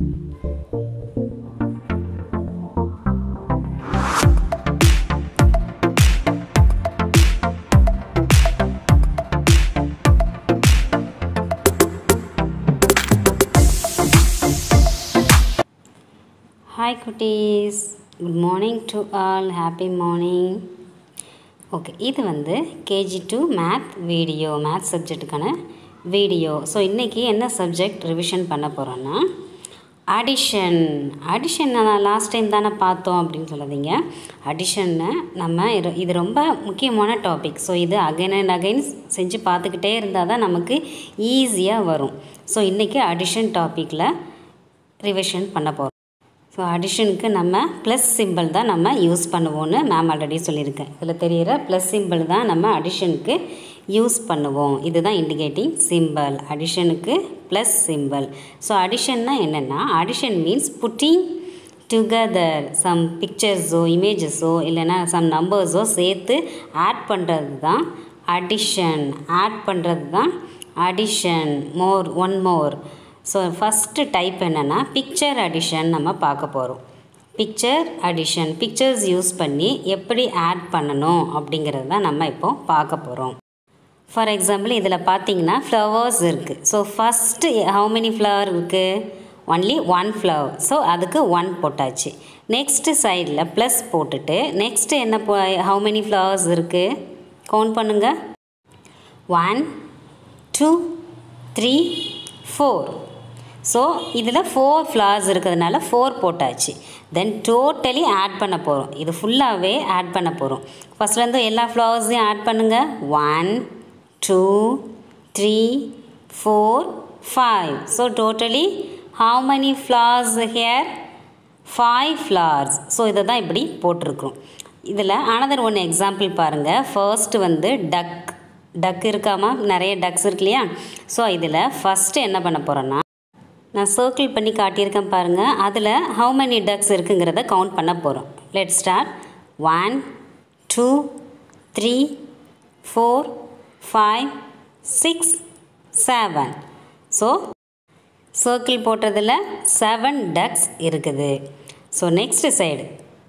Hi cuties, good morning to all, happy morning. Okay, இது வந்து KG2 math video, math subjectக்கான video. So இன்றைக்கி என்ன சப்ஜெக்ட் ரிவிஷன் பண்ண போகிறோன்னா அடிஷன் நான் லாஸ்ட் டைம் தானே பார்த்தோம் அப்படின்னு சொல்லாதீங்க. அடிஷன்னு நம்ம இது ரொம்ப முக்கியமான டாபிக். ஸோ இது அகைன் அண்ட் அகைன் செஞ்சு பார்த்துக்கிட்டே இருந்தால் தான் நமக்கு ஈஸியாக வரும். ஸோ இன்றைக்கி அடிஷன் டாப்பிக்கில் ரிவிஷன் பண்ண போகிறோம். ஸோ அடிஷனுக்கு நம்ம ப்ளஸ் சிம்பிள் தான் நம்ம யூஸ் பண்ணுவோன்னு மேம் ஆல்ரெடி சொல்லியிருக்கேன். இதில் தெரிகிற ப்ளஸ் சிம்பிள் தான் நம்ம அடிஷனுக்கு யூஸ் பண்ணுவோம். இதுதான் இண்டிகேட்டிங் சிம்பிள், அடிஷனுக்கு ப்ளஸ் சிம்பிள். ஸோ அடிஷன்னா என்னென்னா, addition means putting together some பிக்சர்ஸோ இமேஜஸோ இல்லைன்னா சம் நம்பர்ஸோ சேர்த்து ஆட் பண்ணுறது தான் அடிஷன். ஆட் பண்ணுறது தான் addition. One more. So first type என்னென்னா பிக்சர் அடிஷன் நம்ம பார்க்க போகிறோம். பிக்சர் அடிஷன், பிக்சர்ஸ் யூஸ் பண்ணி எப்படி ஆட் பண்ணணும் அப்படிங்கிறது தான் நம்ம இப்போது பார்க்க போகிறோம். ஃபார் எக்ஸாம்பிள் இதில் பார்த்தீங்கன்னா ஃப்ளவர்ஸ் இருக்குது. So first how many flower இருக்குது? Only one flower. ஸோ அதுக்கு 1 போட்டாச்சு. நெக்ஸ்ட்டு சைடில் ப்ளஸ் போட்டுட்டு நெக்ஸ்ட்டு என்ன ஹவு மெனி ஃப்ளவர்ஸ் இருக்குது கவுண்ட் பண்ணுங்கள். 1 2 3 4. ஸோ இதில் 4 ஃப்ளவர்ஸ் இருக்கிறதுனால 4 போட்டாச்சு. தென் டோட்டலி ஆட் பண்ண போகிறோம். இது ஃபுல்லாகவே ஆட் பண்ண போகிறோம். ஃபஸ்ட்லேருந்து எல்லா ஃப்ளவர்ஸையும் ஆட் பண்ணுங்கள். 1 2 3 4 5. So totally how many flowers here? 5 flowers. So இதை தான் இப்படி போட்டிருக்கோம். இதில் அனதர் ஒன்று எக்ஸாம்பிள் பாருங்கள். ஃபர்ஸ்ட்டு வந்து டக் இருக்காமா, நிறைய டக்ஸ் இருக்கு இல்லையா? ஸோ இதில் ஃபஸ்ட்டு என்ன பண்ண போகிறோன்னா, நான் சர்க்கிள் பண்ணி காட்டியிருக்கேன் பாருங்கள். அதில் ஹவு மெனி டக்ஸ் இருக்குங்கிறத கவுண்ட் பண்ண போகிறோம். Let start. 1 2 3 4 5 6 7. ஸோ சர்க்கிள் போட்டதில் 7 டக்ஸ் இருக்குது. ஸோ நெக்ஸ்ட் சைடு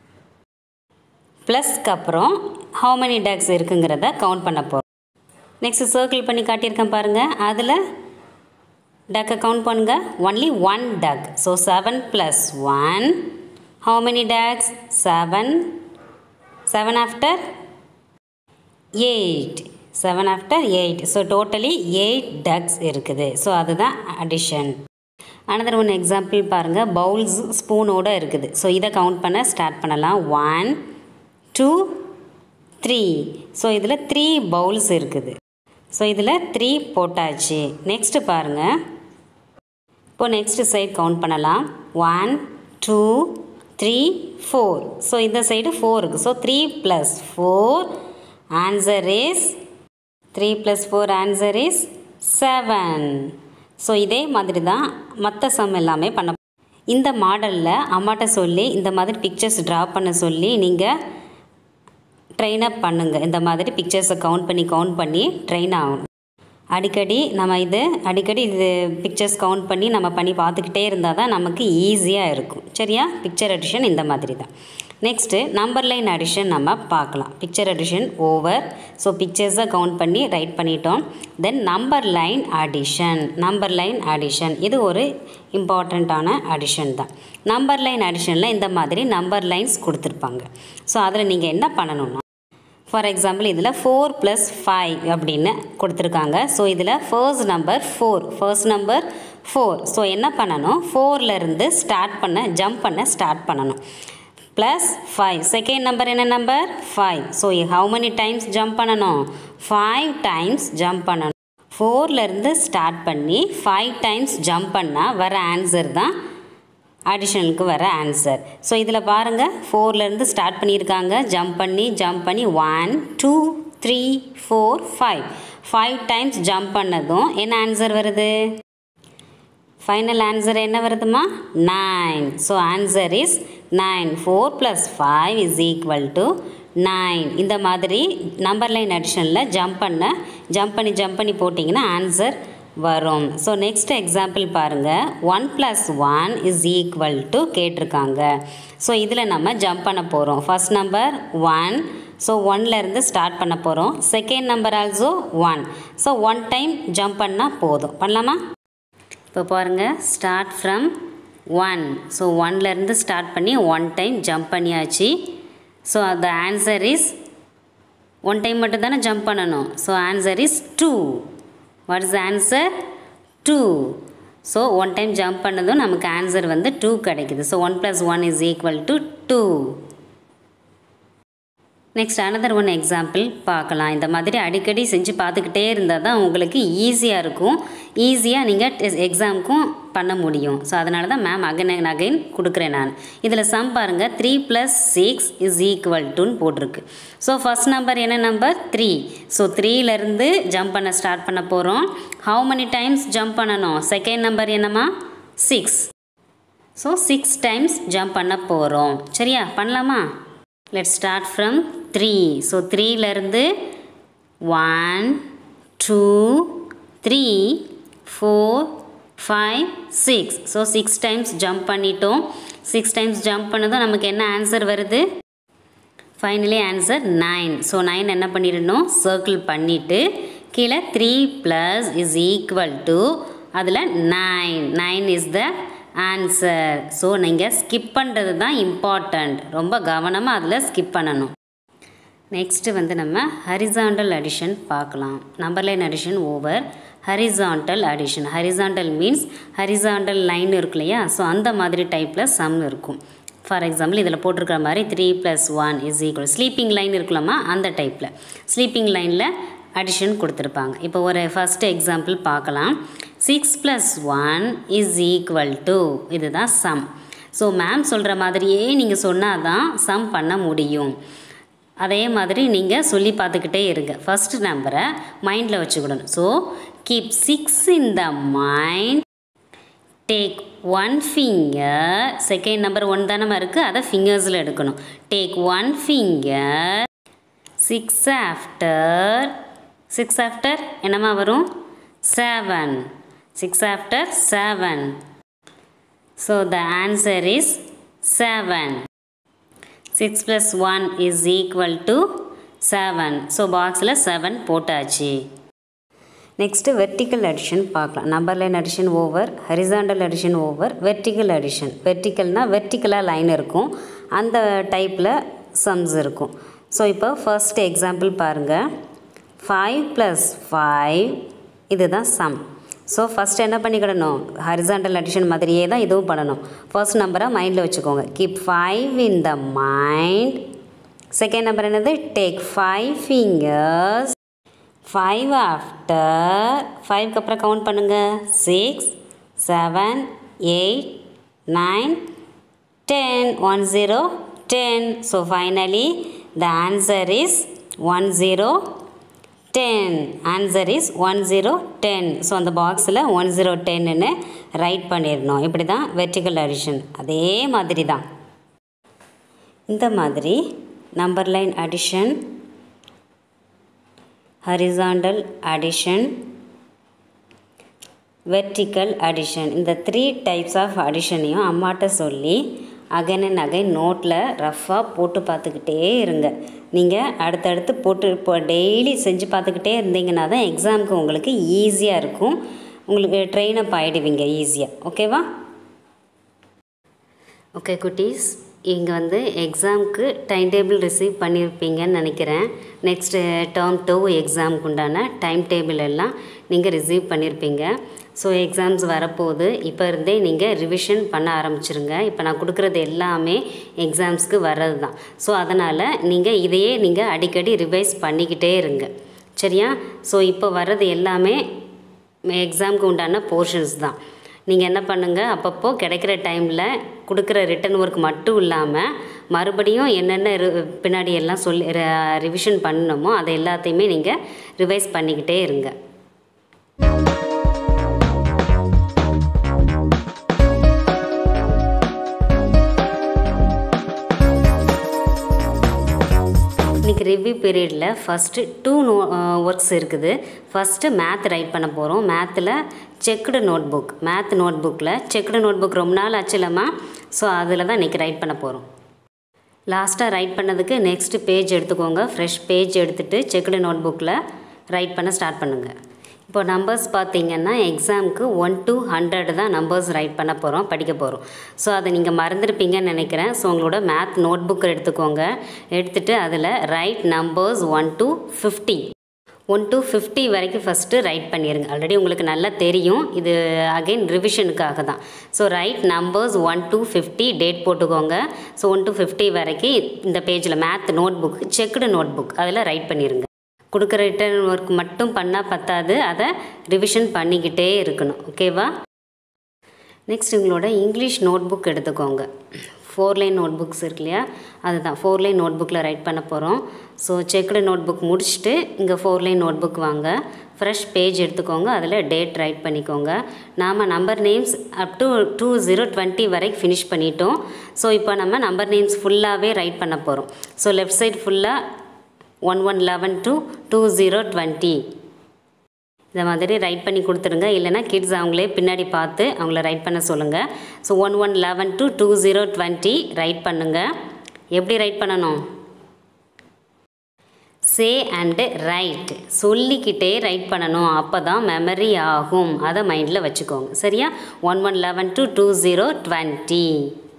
ப்ளஸ்க்கு அப்புறம் ஹவு மெனி டக்ஸ் இருக்குங்கிறத கவுண்ட் பண்ண போகிறோம். நெக்ஸ்ட் சர்க்கிள் பண்ணி காட்டியிருக்கேன் பாருங்கள். அதில் டக்கை கவுண்ட் பண்ணுங்க. Only 1 duck. So 7 + 1. How many ducks? 7. 7 after 8. 7 after 8. So totally 8 ducks இருக்குது. ஸோ அதுதான் அடிஷன். அனதர் ஒன் எக்ஸாம்பிள் பாருங்கள். பவுல்ஸ் ஸ்பூனோடு இருக்குது. ஸோ இதை கவுண்ட் பண்ண ஸ்டார்ட் பண்ணலாம். 1 2 3. ஸோ இதில் 3 பவுல்ஸ் இருக்குது. ஸோ இதில் 3 போட்டாச்சு. நெக்ஸ்ட்டு பாருங்கள். இப்போ நெக்ஸ்ட்டு சைடு கவுண்ட் பண்ணலாம். 1 2 3 4. ஸோ இந்த சைடு 4 இருக்குது. So 3 + 4 answer is 3 + 4 answer is 7. So இதே மாதிரி தான் மற்ற சம் எல்லாமே பண்ண. இந்த மாடலில் அம்மாட்ட சொல்லி இந்த மாதிரி பிக்சர்ஸ் ட்ரா பண்ண சொல்லி நீங்கள் ட்ரெயின் அப் பண்ணுங்கள். இந்த மாதிரி பிக்சர்ஸை கவுண்ட் பண்ணி ட்ரெயின் ஆகணும். அடிக்கடி இது பிக்சர்ஸ் கவுண்ட் பண்ணி நம்ம பார்த்துக்கிட்டே இருந்தால் தான் நமக்கு ஈஸியாக இருக்கும். சரியா? பிக்சர் அடிஷன் இந்த மாதிரி தான். நெக்ஸ்ட்டு நம்பர் லைன் அடிஷன் நம்ம பார்க்கலாம். Picture addition over. ஸோ பிக்சர்ஸை கவுண்ட் பண்ணி ரைட் பண்ணிட்டோம். தென் நம்பர் லைன் அடிஷன் இது ஒரு இம்பார்ட்டண்ட்டான அடிஷன் தான். நம்பர் லைன் அடிஷனில் இந்த மாதிரி நம்பர் லைன்ஸ் கொடுத்துருப்பாங்க. ஸோ அதில் நீங்கள் என்ன பண்ணணும்னா, ஃபார் எக்ஸாம்பிள் இதில் 4 + 5 அப்படின்னு கொடுத்துருக்காங்க. ஸோ இதில் ஃபர்ஸ்ட் நம்பர் 4. ஸோ என்ன பண்ணணும், 4லேருந்து ஜம்ப் பண்ண ஸ்டார்ட் பண்ணணும். +5. செகண்ட் நம்பர் என்ன number? 5. So how many times jump பண்ணணும்? 5 டைம்ஸ் ஜம்ப் பண்ணணும். 4லேருந்து ஸ்டார்ட் பண்ணி 5 டைம்ஸ் ஜம்ப் பண்ணால் வர ஆன்சர் தான் அடிஷனுக்கு வர ஆன்சர். ஸோ இதில் பாருங்கள், 4லேருந்து ஸ்டார்ட் பண்ணியிருக்காங்க. ஜம்ப் பண்ணி 1 2 3 4 5 டைம்ஸ் ஜம்ப் பண்ணதும் என்ன ஆன்சர் வருது? ஃபைனல் ஆன்சர் என்ன வருதுமா? 9. So answer is 9. 4 + 5 = 9. இந்த மாதிரி நம்பர் லைன் அடிஷனில் ஜம்ப் பண்ணி போட்டிங்கன்னா ஆன்சர் வரும். ஸோ நெக்ஸ்ட் எக்ஸாம்பிள் பாருங்கள். 1 + 1 = கேட்டிருக்காங்க. ஸோ இதில் நம்ம ஜம்ப் பண்ண போகிறோம். First number 1. ஸோ 1லேருந்து ஸ்டார்ட் பண்ண போகிறோம். Second number also 1. So 1 time jump பண்ணால் போதும். பண்ணலாமா? இப்போ பாருங்கள், ஸ்டார்ட் ஃப்ரம் 1. ஸோ 1லேருந்து ஸ்டார்ட் பண்ணி 1 டைம் ஜம்ப் பண்ணியாச்சு. So the answer is 1 time மட்டும் தானே ஜம்ப் பண்ணணும். So answer is 2. What is the answer? 2. So 1 time jump பண்ணதும் நமக்கு ஆன்சர் வந்து 2 கிடைக்குது. So 1 + 1 = 2. Next another one example பார்க்கலாம். இந்த மாதிரி அடிக்கடி செஞ்சு பார்த்துக்கிட்டே இருந்தால் தான் உங்களுக்கு ஈஸியாக இருக்கும். ஈஸியாக நீங்கள் எக்ஸாமுக்கும் பண்ண முடியும். ஸோ அதனால தான் மேம் அகைன் கொடுக்குறேன் நான். இதில் சம் பாருங்கள். 3 + 6 = போட்டிருக்கு. ஸோ ஃபஸ்ட் நம்பர் என்ன நம்பர்? 3. ஸோ 3லேருந்து ஜம்ப் பண்ண ஸ்டார்ட் பண்ண போகிறோம். ஹவு many டைம்ஸ் ஜம்ப் பண்ணணும்? செகண்ட் நம்பர் என்னம்மா? 6. ஸோ 6 டைம்ஸ் ஜம்ப் பண்ண போகிறோம். சரியா? பண்ணலாமா? Let's start from 3. ஸோ 3லேருந்து 1 2 3 4 5 6. ஸோ 6 டைம்ஸ் ஜம்ப் பண்ணிட்டோம். 6 டைம்ஸ் ஜம்ப் பண்ணதும் நமக்கு என்ன ஆன்சர் வருது? Finally answer 9. ஸோ 9 என்ன பண்ணிடணும்? சர்க்கிள் பண்ணிவிட்டு கீழே 3 + அதில் 9. 9 இஸ் த ஆன்சர். ஸோ நீங்கள் ஸ்கிப் பண்ணுறது தான் இம்பார்ட்டண்ட். ரொம்ப கவனமாக அதில் ஸ்கிப் பண்ணணும். நெக்ஸ்ட்டு வந்து நம்ம ஹரிசாண்டல் அடிஷன் பார்க்கலாம். Number line addition over horizontal addition. Horizontal means horizontal line இருக்கு இல்லையா? ஸோ அந்த மாதிரி டைப்பில் சம் இருக்கும். ஃபார் எக்ஸாம்பிள் இதில் போட்டிருக்கிற மாதிரி 3 + 1 ஸ்லீப்பிங் லைன் இருக்கலாமா? அந்த டைப்பில் ஸ்லீப்பிங் லைனில் அடிஷன் கொடுத்துருப்பாங்க. இப்போ ஒரு ஃபஸ்ட்டு எக்ஸாம்பிள் பார்க்கலாம். 6 + 1 = இதுதான் சம். ஸோ மேம் சொல்கிற மாதிரியே நீங்கள் சொன்னால் தான் சம் பண்ண முடியும். அதே மாதிரி நீங்கள் சொல்லி பார்த்துக்கிட்டே இருங்க. ஃபஸ்ட்டு நம்பரை மைண்டில் வச்சுக்கிடணும். So keep 6 in the mind. Take 1 finger. Second number 1 தானே இருக்குது, அதை ஃபிங்கர்ஸில் எடுக்கணும். Take 1 finger. 6 after என்னமா வரும்? 7. 6 after 7. So the answer is 7. 6 + 1 = 7. So பாக்ஸில் 7 போட்டாச்சு. நெக்ஸ்ட்டு வெர்டிக்கல் அடிஷன் பார்க்கலாம். Number line addition over horizontal addition over vertical addition. வெர்டிக்கல்னால் வெர்டிக்கலாக லைன் இருக்கும். அந்த டைப்பில் சம்ஸ் இருக்கும். ஸோ இப்போ ஃபர்ஸ்ட் எக்ஸாம்பிள் பாருங்கள். 5 + 5 இதுதான் சம். ஸோ ஃபஸ்ட் என்ன பண்ணிக்கிடணும்? ஹரிசாண்டல் அடிஷன் மாதிரியே தான் இதுவும் பண்ணணும். ஃபர்ஸ்ட் நம்பரை மைண்டில் வச்சுக்கோங்க. Keep 5 in the mind. Second number என்னது? Take 5 fingers. 5 after 5க்கு அப்புறம் கவுண்ட் பண்ணுங்கள். 6 7 8 9 10. 1 0 10. So finally the answer is 1 0 10. Answer is 1 0 10. So அந்த பாக்ஸில் 1 0 10ன்னு ரைட் பண்ணிடணும். இப்படி தான் வெர்டிக்கல் அடிஷன். அதே மாதிரி தான் இந்த மாதிரி number line addition, horizontal addition, vertical addition, இந்த 3 டைப்ஸ் ஆஃப் அடிஷனையும் அம்மாட்ட சொல்லி அகைன் அண்ட் அகைன் நோட்டில் ரஃப்பாக போட்டு பார்த்துக்கிட்டே இருங்க. நீங்கள் அடுத்தடுத்து போட்டு இப்போ டெய்லி செஞ்சு பார்த்துக்கிட்டே இருந்தீங்கன்னா தான் எக்ஸாமுக்கு உங்களுக்கு ஈஸியாக இருக்கும். உங்களுக்கு ட்ரெயின் அப் ஆகிடுவீங்க ஈஸியாக. ஓகேவா? ஓகே குட்டீஸ், இங்கே வந்து எக்ஸாமுக்கு டைம் டேபிள் ரிசீவ் பண்ணியிருப்பீங்கன்னு நினைக்கிறேன். நெக்ஸ்ட்டு டேர்ம் 2 எக்ஸாமுக்கு உண்டான டைம் டேபிள் எல்லாம் நீங்கள் ரிசீவ் பண்ணியிருப்பீங்க. ஸோ எக்ஸாம்ஸ் வரப்போகுது. இப்போ இருந்தே நீங்கள் ரிவிஷன் பண்ண ஆரம்பிச்சிருங்க. இப்போ நான் கொடுக்குறது எல்லாமே எக்ஸாம்ஸ்க்கு வர்றது தான். ஸோ அதனால் நீங்கள் இதையே நீங்கள் அடிக்கடி ரிவைஸ் பண்ணிக்கிட்டே இருங்க. சரியா? ஸோ இப்போ வர்றது எல்லாமே எக்ஸாமுக்கு உண்டான போர்ஷன்ஸ் தான். நீங்கள் என்ன பண்ணுங்கள், அப்பப்போ கிடைக்கிற டைமில் கொடுக்குற ரிட்டன் ஒர்க் மட்டும் இல்லாமல் மறுபடியும் என்னென்ன பின்னாடி எல்லாம் சொல்லி ரிவிஷன் பண்ணணுமோ அதை எல்லாத்தையுமே நீங்கள் ரிவைஸ் பண்ணிக்கிட்டே இருங்க. இன்றைக்கி ரிவ்யூ பீரியடில் ஃபஸ்ட்டு 2 ஒர்க்ஸ் இருக்குது. ஃபஸ்ட்டு மேத் ரைட் பண்ண போகிறோம். மேத்தில் checked note book, math note புக்கில் செக்குடு நோட் புக் ரொம்ப நாள் ஆச்சுலம்மா. ஸோ அதில் தான் இன்றைக்கி ரைட் பண்ண போகிறோம். லாஸ்ட்டாக ரைட் பண்ணதுக்கு நெக்ஸ்ட் பேஜ் எடுத்துக்கோங்க. ஃப்ரெஷ் பேஜ் எடுத்துகிட்டு செக்குடு நோட் புக்கில் ரைட் பண்ண ஸ்டார்ட் பண்ணுங்கள். இப்போ நம்பர்ஸ் பார்த்திங்கன்னா எக்ஸாமுக்கு 1 to 100 தான் நம்பர்ஸ் ரைட் பண்ண போகிறோம், படிக்க போகிறோம். ஸோ அதை நீங்கள் மறந்துருப்பீங்கன்னு நினைக்கிறேன். ஸோ உங்களோட மேத் நோட் புக் எடுத்துக்கோங்க. எடுத்துகிட்டு அதில் ரைட் நம்பர்ஸ் 1 to 50 1 to 50 வரைக்கும் ஃபஸ்ட்டு ரைட் பண்ணிடுங்க. ஆல்ரெடி உங்களுக்கு நல்லா தெரியும், இது அகெயின் ரிவிஷனுக்காக தான். So write numbers 1 to 50 date போட்டுக்கோங்க. ஸோ 1 to 50 வரைக்கும் இந்த பேஜில் math note book checked note book அதில் ரைட் பண்ணிடுங்க. கொடுக்குற ரிட்டன் ஒர்க் மட்டும் பண்ணால் பத்தாது, அதை ரிவிஷன் பண்ணிக்கிட்டே இருக்கணும். ஓகேவா? நெக்ஸ்ட் உங்களோட இங்கிலீஷ் நோட் புக் எடுத்துக்கோங்க. 4 லைன் நோட் புக்ஸ் இருக்கு இல்லையா, அதுதான் 4 லைன் நோட் புக்கில் ரைட் பண்ண போகிறோம். ஸோ செக்குடு நோட் புக் முடிச்சுட்டு இங்கே 4 லைன் நோட் புக் வாங்க. ஃப்ரெஷ் பேஜ் எடுத்துக்கோங்க. அதில் டேட் ரைட் பண்ணிக்கோங்க. நாம் நம்பர் நேம்ஸ் அப் டு 2020 வரைக்கும் ஃபினிஷ் பண்ணிட்டோம். ஸோ இப்போ நம்ம நம்பர் நேம்ஸ் ஃபுல்லாகவே ரைட் பண்ண போகிறோம். ஸோ லெஃப்ட் சைட் ஃபுல்லாக 1111 to 2020 இந்த மாதிரி ரைட் பண்ணி கொடுத்துருங்க. இல்லைனா கிட்ஸ் அவங்களே பின்னாடி பார்த்து அவங்கள ரைட் பண்ண சொல்லுங்கள். ஸோ 1111 to 2020 ரைட் பண்ணுங்கள். எப்படி ரைட் பண்ணணும்? சே அண்டு ரைட் சொல்லிக்கிட்டே ரைட் பண்ணணும். அப்போ தான் மெமரி ஆகும். அதை மைண்டில் வச்சுக்கோங்க. சரியா? 1111 to 2020